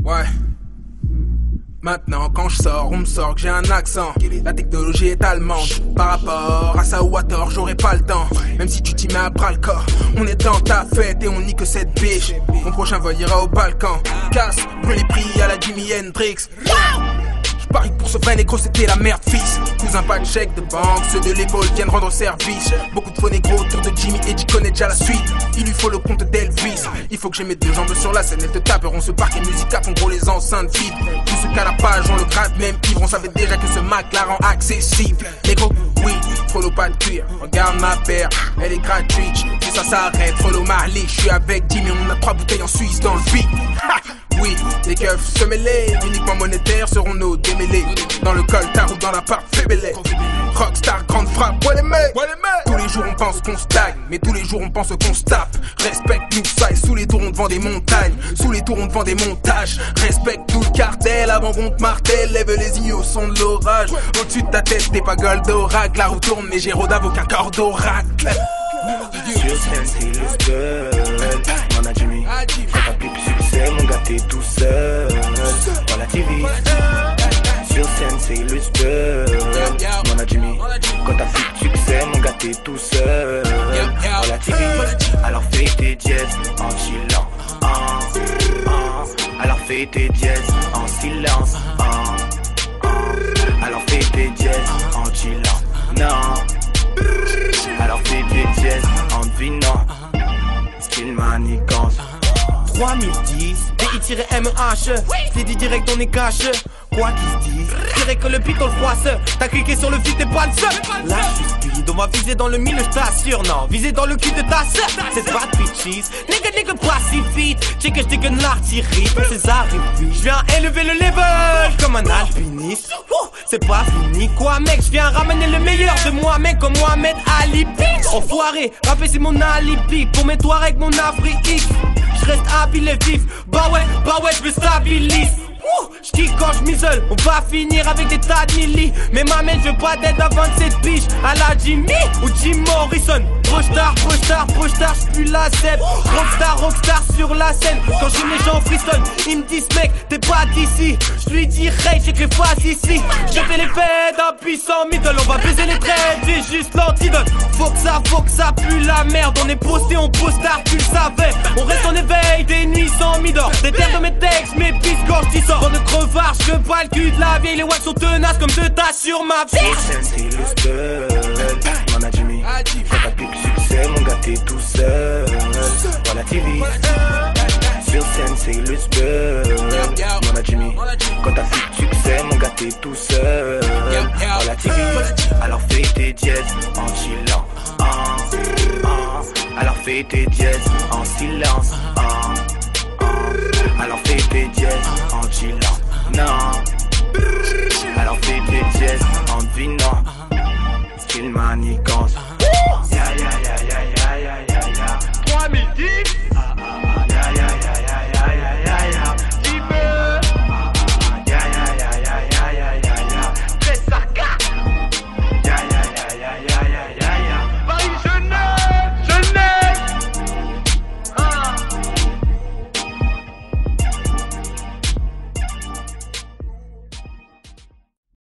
Ouais. Maintenant quand je sors, on me sort que j'ai un accent. La technologie est allemande. Par rapport à ça ou à tort, j'aurais pas le temps. Même si tu t'y mets à bras le corps. On est dans ta fête et on nie que cette biche. Mon prochain vol ira au Balkan. Casse, brûle les prix à la Jimi Hendrix. Paris pour ce vrai négro c'était la merde fils. Cousin pas de chèque de banque, ceux de l'épaule viennent rendre service. Beaucoup de faux négros autour de Jimmy et J connaît déjà la suite. Il lui faut le compte d'Elvis. Il faut que j'ai mes deux jambes sur la scène. Elles te taperont ce parc et musique en gros les enceintes vides. Tout ce qu'à la page on le gratte même ivre. On savait déjà que ce Mac la rend accessible. Négro, oui, follow pas de cuir. Regarde ma paire, elle est gratuite. Si ça s'arrête, follow Marley. Je suis avec Jimmy, on a 3 bouteilles en Suisse dans le beat. Oui, les keufs se mêlent, uniquement monétaires seront nos démêlés. Dans le coltard ou dans l'appart fébélé. Rockstar, grande frappe, ouais les mecs. Tous les jours on pense qu'on stagne, mais tous les jours on pense qu'on se tape. Respecte-nous ça et sous les tours on te vend des montagnes. Sous les tours on te vend des montages. Respecte-nous le cartel avant qu'on te martèle. Lève les yeux au son de l'orage. Au-dessus de ta tête t'es pas Goldorak. La roue tourne mais j'ai Rodave aucun corps d'oracle. Sur scène c'est le seul. Mon a Jimmy. Quand t'as plus de succès mon gars t'es tout seul. Relativise. Sur scène c'est le seul. Mon a Jimmy. Quand t'as plus de succès mon gars t'es tout seul. Relativise. Alors fais tes dièses en chillant. Alors fais tes dièses en silence. Alors fais tes dièses en chillant. Non. Alors fais tes dièses en devinant. Style manigance. 3010, DI-MEH, c'est dit direct on est cash. Quoi qu'ils se disent, dirais que le pit on le froisse. T'as cliqué sur le feed, t'es pas le seul. Là je suis speed, on m'a visé dans le mille, je t'assure. Non, visé dans le cul de ta sœur. C'est pas de bitches, nigga pas si vite. Check je dégaine l'artillerie, ton César est vite. J'viens élever le level comme un alpiniste. C'est pas fini quoi mec, j'viens ramener le meilleur de moi mec comme Mohamed Ali. Enfoiré, rapper c'est mon alibi. Pour mes Touaregs mon Afrique. J'reste habile et vif, bah ouais, j'me stabilise. J'kick quand j'm'isole, on va finir avec des tas de milli. Mais ma mère je veux pas d'être à 27 piges. À la Jimmy ou Jim Morrison. Pro-star, j'pue la cèpe. Rockstar sur la scène. Quand j'aime les gens frissonnent, ils me disent mec, t'es pas d'ici. J'lui dis hey, j'ai que les faces ici. Je fais les fêtes d'un puissant middle. On va baiser les traites, j'ai juste l'antidote. Faut que ça pue la merde. On est posté, on postard, tu le savais. On reste en éveil, des nuits sans midor. Des terres de mes textes, mes pistes quand j'dis sors. Dans de crevard, je veux pas le cul de la vieille. Les wax sont tenaces comme deux tasses sur ma vie. C'est le seul. Mon a Jimmy. Quand t'as plus de succès, mon gars t'es tout seul. Relativise. Sur scène c'est le seul. Mon a Jimmy. Quand t'as plus de succès, mon gars t'es tout seul. Relativise. Alors fais tes dièses en chillant. Alors fais tes dièses en silence. Alors fais tes dièses en chillant. Non. Alors fais tes dièses en devinant. Style manigance. Yeah.